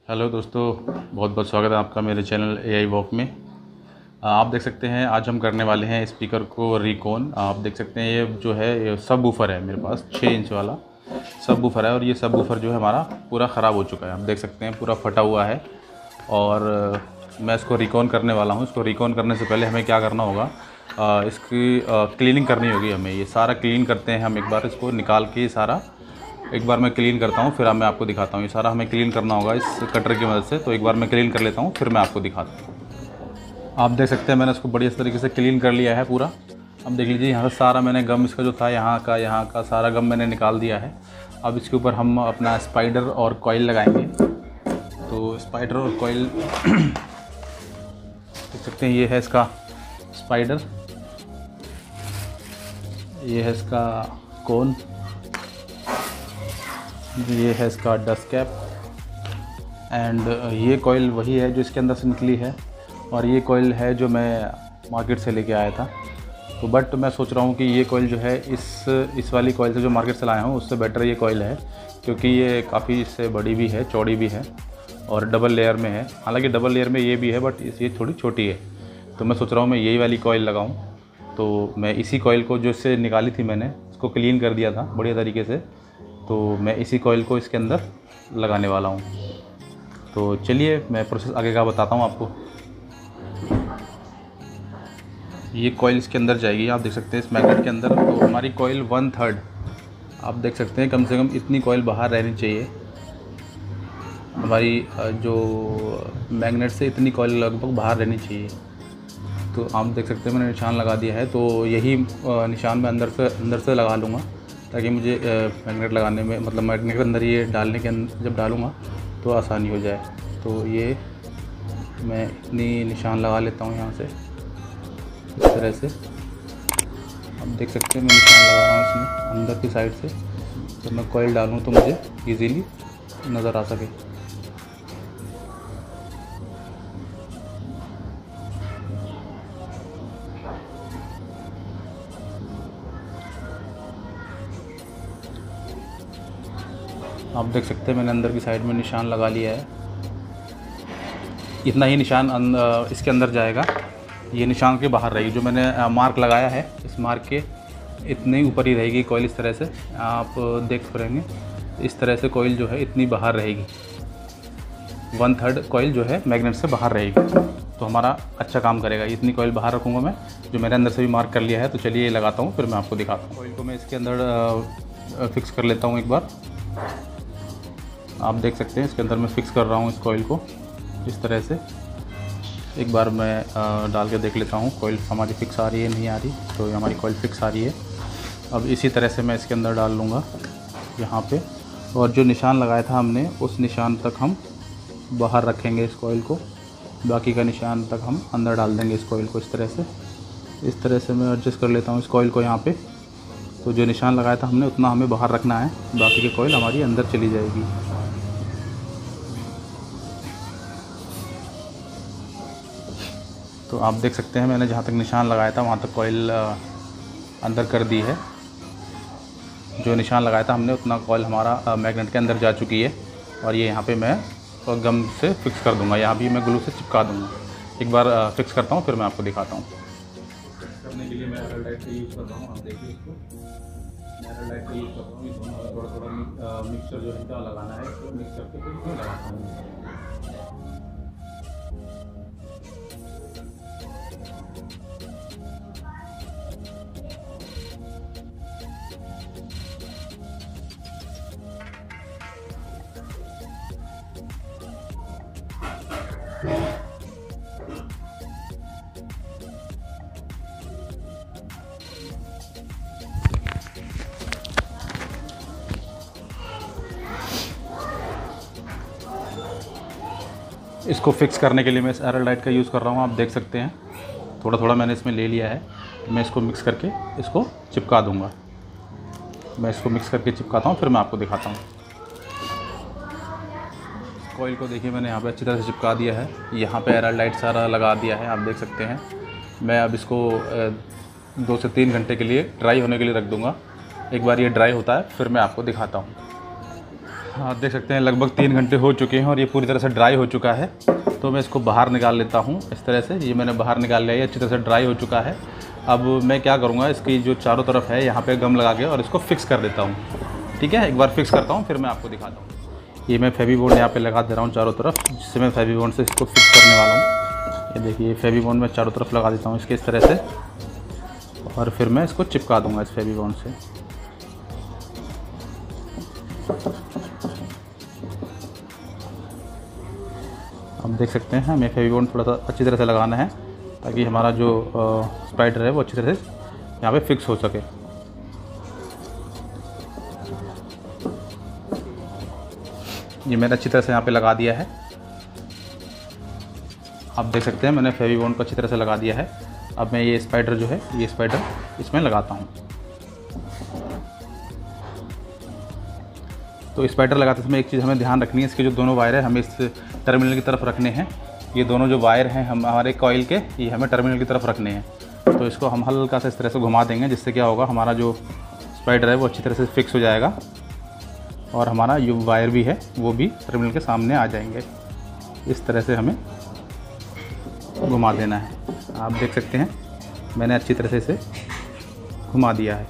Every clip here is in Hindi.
हेलो दोस्तों, बहुत बहुत स्वागत है आपका मेरे चैनल एआई वॉक में। आप देख सकते हैं आज हम करने वाले हैं स्पीकर को रिकॉन। आप देख सकते हैं ये जो है ये सब वूफ़र है, मेरे पास 6 इंच वाला सब वूफ़र है और ये सब वूफ़र जो है हमारा पूरा ख़राब हो चुका है। आप देख सकते हैं पूरा फटा हुआ है और मैं इसको रिकॉन करने वाला हूँ। इसको रिकॉन करने से पहले हमें क्या करना होगा, इसकी क्लीनिंग करनी होगी हमें। ये सारा क्लीन करते हैं हम, एक बार इसको निकाल के सारा एक बार मैं क्लीन करता हूँ, फिर मैं आपको दिखाता हूँ। ये सारा हमें क्लीन करना होगा इस कटर की मदद से, तो एक बार मैं क्लीन कर लेता हूँ फिर मैं आपको दिखाता हूँ। आप देख सकते हैं मैंने इसको बढ़िया तरीके से क्लीन कर लिया है पूरा। अब देख लीजिए यहाँ से सारा मैंने गम इसका जो था यहाँ का सारा गम मैंने निकाल दिया है। अब इसके ऊपर हम अपना स्पाइडर और कॉइल लगाएंगे। तो स्पाइडर और कॉइल देख सकते हैं, ये है इसका स्पाइडर, ये है इसका कोन, ये है इसका डस्ट कैप एंड ये कॉइल वही है जो इसके अंदर से निकली है और ये कॉइल है जो मैं मार्केट से लेके आया था। तो बट मैं सोच रहा हूँ कि ये कॉइल जो है इस वाली कॉइल से जो मार्केट से लाया हूँ उससे बेटर ये कॉइल है, क्योंकि ये काफ़ी इससे बड़ी भी है, चौड़ी भी है और डबल लेयर में है। हालांकि डबल लेयर में ये भी है बट ये थोड़ी छोटी है। तो मैं सोच रहा हूँ मैं यही वाली कॉइल लगाऊँ। तो मैं इसी कॉइल को जो इससे निकाली थी मैंने, इसको क्लीन कर दिया था बढ़िया तरीके से, तो मैं इसी कॉइल को इसके अंदर लगाने वाला हूँ। तो चलिए मैं प्रोसेस आगे का बताता हूँ आपको। ये कॉइल इसके अंदर जाएगी, आप देख सकते हैं इस मैग्नेट के अंदर। तो हमारी कॉइल 1/3 आप देख सकते हैं, कम से कम इतनी कॉइल बाहर रहनी चाहिए हमारी, जो मैग्नेट से इतनी कॉइल लगभग बाहर रहनी चाहिए। तो आप देख सकते हैं मैंने निशान लगा दिया है। तो यही निशान मैं अंदर से लगा लूँगा ताकि मुझे मैग्नेट लगाने में, मतलब मैग्नेट के अंदर ये डालने के अंदर जब डालूँगा तो आसानी हो जाए। तो ये मैं इतनी निशान लगा लेता हूँ यहाँ से इस तरह से। आप देख सकते हैं मैं निशान लगा रहा हूँ इसमें अंदर की साइड से, जब मैं कॉइल डालूँ तो मुझे इजीली नज़र आ सके। आप देख सकते हैं मैंने अंदर की साइड में निशान लगा लिया है। इतना ही निशान इसके अंदर जाएगा, ये निशान के बाहर रहेगी। जो मैंने मार्क लगाया है इस मार्क के इतने ऊपर ही रहेगी कॉइल। इस तरह से आप देख पाएंगे, इस तरह से कॉइल जो है इतनी बाहर रहेगी। 1/3 कॉइल जो है मैग्नेट से बाहर रहेगी, तो हमारा अच्छा काम करेगा। इतनी कॉइल बाहर रखूँगा मैं, जो मैंने अंदर से भी मार्क कर लिया है। तो चलिए ये लगाता हूँ फिर मैं आपको दिखाता हूँ। कॉइल को मैं इसके अंदर फिक्स कर लेता हूँ एक बार। आप देख सकते हैं इसके अंदर मैं फ़िक्स कर रहा हूँ इस कॉइल को इस तरह से। एक बार मैं डाल के देख लेता हूँ कॉइल हमारी फ़िक्स आ रही है नहीं आ रही। तो हमारी कॉइल फ़िक्स आ रही है। अब इसी तरह से मैं इसके अंदर डाल लूँगा यहाँ पे, और जो निशान लगाया था हमने उस निशान तक हम बाहर रखेंगे इस कॉइल को, बाकी का निशान तक हम अंदर डाल देंगे इस कॉइल को। इस तरह से मैं एडजस्ट कर लेता हूँ इस कॉइल को यहाँ पे। तो जो निशान लगाया था हमने उतना हमें बाहर रखना है, बाकी की कॉइल हमारी अंदर चली जाएगी। तो आप देख सकते हैं मैंने जहाँ तक निशान लगाया था वहाँ तक कॉइल अंदर कर दी है। जो निशान लगाया था हमने उतना कॉइल हमारा मैग्नेट के अंदर जा चुकी है। और ये यहाँ पे मैं गम से फिक्स कर दूँगा, यहाँ भी मैं ग्लू से चिपका दूँगा। एक बार फिक्स करता हूँ फिर मैं आपको दिखाता हूँ। करने के लिए मैं एयर लाइट का यूज़ कर रहा हूँ। आप देखिए इसको, मैं एयर लाइट का यूज़ कर रहा हूँ। थोड़ा मिक्सचर जो है क्या लगाना है, तो मिक्स करके फिर इसमें लगाता हूँ। इसको फिक्स करने के लिए मैं इस एयर लाइट का यूज़ कर रहा हूँ। आप देख सकते हैं थोड़ा थोड़ा मैंने इसमें ले लिया है। मैं इसको मिक्स करके इसको चिपका दूँगा। मैं इसको मिक्स करके चिपकाता हूँ फिर मैं आपको दिखाता हूँ। कॉइल को देखिए मैंने यहाँ पे अच्छी तरह से चिपका दिया है। यहाँ पे एयर लाइट सारा लगा दिया है, आप देख सकते हैं। मैं अब इसको 2 से 3 घंटे के लिए ड्राई होने के लिए रख दूँगा। एक बार ये ड्राई होता है फिर मैं आपको दिखाता हूँ। आप देख सकते हैं लगभग 3 घंटे हो चुके हैं और ये पूरी तरह से ड्राई हो चुका है। तो मैं इसको बाहर निकाल लेता हूँ इस तरह से। ये मैंने बाहर निकाल लिया, ये अच्छी तरह से ड्राई हो चुका है। अब मैं क्या करूँगा, इसकी जो चारों तरफ है यहाँ पे गम लगा के और इसको फिक्स कर देता हूँ। ठीक है, एक बार फिक्स करता हूँ फिर मैं आपको दिखाता हूँ। ये मैं फेविबॉन्ड यहाँ पे लगा दे रहा हूँ चारों तरफ, जिससे मैं फेविबॉन्ड से इसको फिक्स करने वाला हूँ। ये देखिए फेविबॉन्ड मैं चारों तरफ लगा देता हूँ इसके इस तरह से, और फिर मैं इसको चिपका दूँगा इस फेविबॉन्ड से। आप देख सकते हैं हमें फेविबॉन्ड थोड़ा सा अच्छी तरह से लगाना है ताकि हमारा जो स्पाइडर है वो अच्छी तरह से यहाँ पे फिक्स हो सके। ये मैंने अच्छी तरह से यहाँ पे लगा दिया है। आप देख सकते हैं मैंने फेविबॉन्ड को अच्छी तरह से लगा दिया है। अब मैं ये स्पाइडर जो है, ये स्पाइडर इसमें लगाता हूँ। तो स्पाइडर लगाते समय एक चीज़ हमें ध्यान रखनी है, इसके जो दोनों वायर है हमें इस टर्मिनल की तरफ रखने हैं। ये दोनों जो वायर हैं हमारे कॉइल के, ये हमें टर्मिनल की तरफ रखने हैं। तो इसको हम हल्का सा इस तरह से घुमा देंगे, जिससे क्या होगा, हमारा जो स्पाइडर है वो अच्छी तरह से फिक्स हो जाएगा और हमारा जो वायर भी है वो भी टर्मिनल के सामने आ जाएंगे। इस तरह से हमें घुमा देना है। आप देख सकते हैं मैंने अच्छी तरह से इसे घुमा दिया है।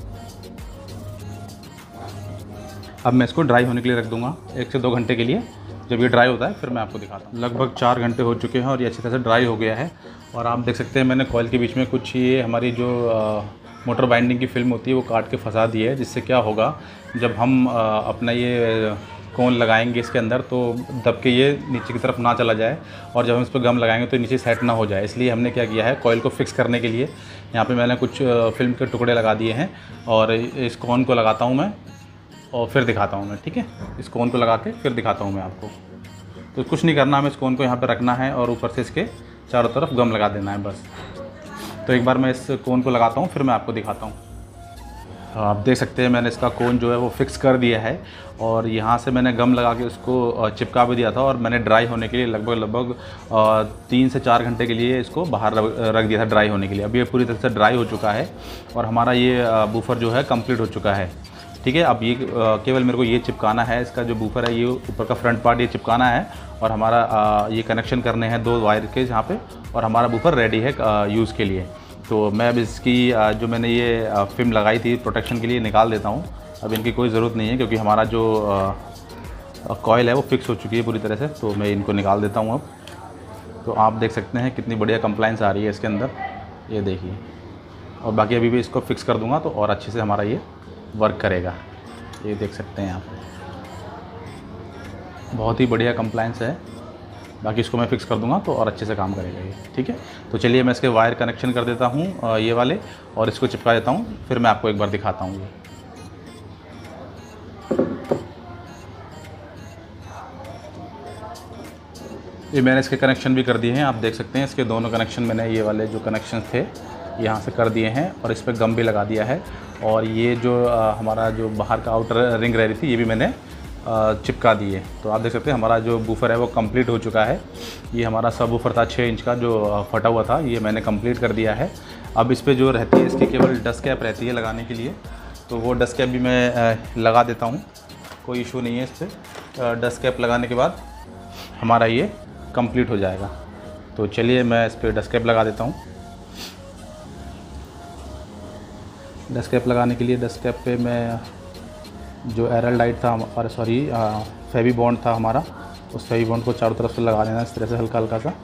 अब मैं इसको ड्राई होने के लिए रख दूंगा 1 से 2 घंटे के लिए। जब ये ड्राई होता है फिर मैं आपको दिखाता हूँ। लगभग 4 घंटे हो चुके हैं और ये अच्छी तरह से ड्राई हो गया है। और आप देख सकते हैं मैंने कॉइल के बीच में कुछ ये हमारी जो मोटर बाइंडिंग की फिल्म होती है वो काट के फंसा दी है, जिससे क्या होगा, जब हम अपना ये कोन लगाएंगे इसके अंदर तो दब के ये नीचे की तरफ ना चला जाए, और जब हम इस पर गम लगाएंगे तो नीचे सेट ना हो जाए। इसलिए हमने क्या किया है, कॉइल को फिक्स करने के लिए यहाँ पे मैंने कुछ फिल्म के टुकड़े लगा दिए हैं और इस कोन को लगाता हूँ मैं और फिर दिखाता हूँ मैं। ठीक है, इस कोन को लगा के फिर दिखाता हूँ मैं आपको। तो कुछ नहीं करना, हमें इस कोन को यहाँ पे रखना है और ऊपर से इसके चारों तरफ गम लगा देना है बस। तो एक बार मैं इस कोन को लगाता हूँ फिर मैं आपको दिखाता हूँ। आप देख सकते हैं मैंने इसका कोन जो है वो फिक्स कर दिया है और यहाँ से मैंने गम लगा के उसको चिपका भी दिया था और मैंने ड्राई होने के लिए लगभग 3 से 4 घंटे के लिए इसको बाहर रख दिया था ड्राई होने के लिए। अब ये पूरी तरह से ड्राई हो चुका है और हमारा ये बूफर जो है कंप्लीट हो चुका है। ठीक है, अब ये केवल मेरे को ये चिपकाना है, इसका जो बूफर है ये ऊपर का फ्रंट पार्ट ये चिपकाना है और हमारा ये कनेक्शन करने हैं 2 वायर के यहाँ पे, और हमारा बूफर रेडी है यूज़ के लिए। तो मैं अब इसकी जो मैंने ये फिल्म लगाई थी प्रोटेक्शन के लिए निकाल देता हूँ। अब इनकी कोई ज़रूरत नहीं है क्योंकि हमारा जो कॉइल है वो फिक्स हो चुकी है पूरी तरह से। तो मैं इनको निकाल देता हूँ अब। तो आप देख सकते हैं कितनी बढ़िया कंप्लाइंस आ रही है इसके अंदर, ये देखिए। और बाकी अभी भी इसको फिक्स कर दूँगा तो और अच्छे से हमारा ये वर्क करेगा। ये देख सकते हैं आप, बहुत ही बढ़िया कंप्लाइंस है। बाकी इसको मैं फिक्स कर दूंगा तो और अच्छे से काम करेगा ये। ठीक है, तो चलिए मैं इसके वायर कनेक्शन कर देता हूँ ये वाले, और इसको चिपका देता हूँ, फिर मैं आपको एक बार दिखाता हूँ। ये मैंने इसके कनेक्शन भी कर दिए हैं, आप देख सकते हैं इसके दोनों कनेक्शन मैंने ये वाले जो कनेक्शन थे यहाँ से कर दिए हैं और इस पर गम भी लगा दिया है। और ये जो हमारा जो बाहर का आउटर रिंग रह रही थी ये भी मैंने चिपका दी है। तो आप देख सकते हैं हमारा जो बूफर है वो कंप्लीट हो चुका है। ये हमारा सब बूफर था 6 इंच का जो फटा हुआ था, ये मैंने कंप्लीट कर दिया है। अब इस पर जो रहती है इसकी केवल डस्ट कैप रहती है लगाने के लिए, तो वो डस्ट कैप भी मैं लगा देता हूँ, कोई इशू नहीं है इस पर। डस्ट कैप लगाने के बाद हमारा ये कंप्लीट हो जाएगा। तो चलिए मैं इस पर डस्ट कैप लगा देता हूँ। डस्ट कैप लगाने के लिए डस्ट कैप पे मैं जो एरलडाइट था और फेविबॉन्ड था हमारा, उस फेविबॉन्ड को चारों तरफ से लगा देना इस तरह से हल्का हल्का सा,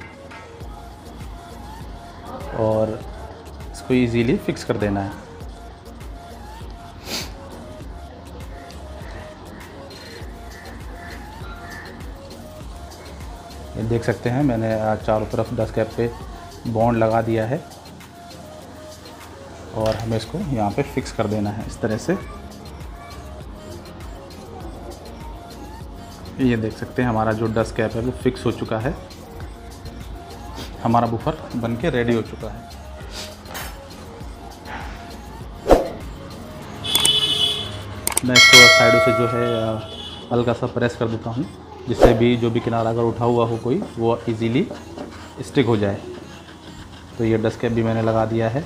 और इसको इजीली फिक्स कर देना है। ये देख सकते हैं मैंने चारों तरफ डस्ट कैप पे बॉन्ड लगा दिया है और हमें इसको यहाँ पे फिक्स कर देना है इस तरह से। ये देख सकते हैं हमारा जो डस्ट कैप है वो फिक्स हो चुका है, हमारा बूफर बन के रेडी हो चुका है। मैं इसको साइडों से जो है हल्का सा प्रेस कर देता हूँ, जिससे भी जो भी किनारा अगर उठा हुआ हो कोई वो इजीली स्टिक हो जाए। तो ये डस्ट कैप भी मैंने लगा दिया है,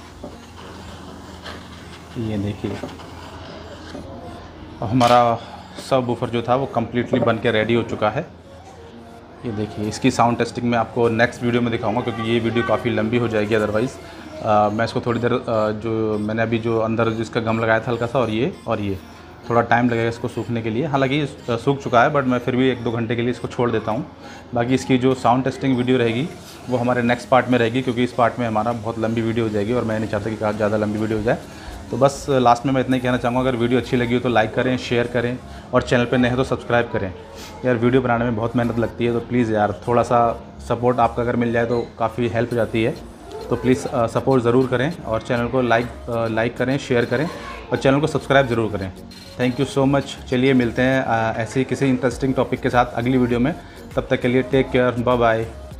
ये देखिए। अब हमारा सब वूफर जो था वो कम्प्लीटली बन के रेडी हो चुका है। ये देखिए, इसकी साउंड टेस्टिंग मैं आपको नेक्स्ट वीडियो में दिखाऊंगा, क्योंकि ये वीडियो काफ़ी लंबी हो जाएगी अदरवाइज़। मैं इसको थोड़ी देर जो मैंने अभी जो अंदर जिसका गम लगाया था हल्का सा, और ये थोड़ा टाइम लगेगा इसको सूखने के लिए। हालांकि ये सूख चुका है, बट मैं फिर भी 1-2 घंटे के लिए इसको छोड़ देता हूँ। बाकी इसकी जो साउंड टेस्टिंग वीडियो रहेगी वो हमारे नेक्स्ट पार्ट में रहेगी, क्योंकि इस पार्ट में हमारा बहुत लंबी वीडियो हो जाएगी और मैं नहीं चाहता कि ज़्यादा लंबी वीडियो हो जाए। तो बस लास्ट में मैं इतना ही कहना चाहूँगा, अगर वीडियो अच्छी लगी हो तो लाइक करें, शेयर करें, और चैनल पे नए हैं तो सब्सक्राइब करें। यार वीडियो बनाने में बहुत मेहनत लगती है, तो प्लीज़ यार थोड़ा सा सपोर्ट आपका अगर मिल जाए तो काफ़ी हेल्प हो जाती है। तो प्लीज़ सपोर्ट ज़रूर करें, और चैनल को लाइक करें, शेयर करें, और चैनल को सब्सक्राइब ज़रूर करें। Thank you so much. चलिए मिलते हैं ऐसे ही किसी इंटरेस्टिंग टॉपिक के साथ अगली वीडियो में। तब तक के लिए टेक केयर, बाय बाय।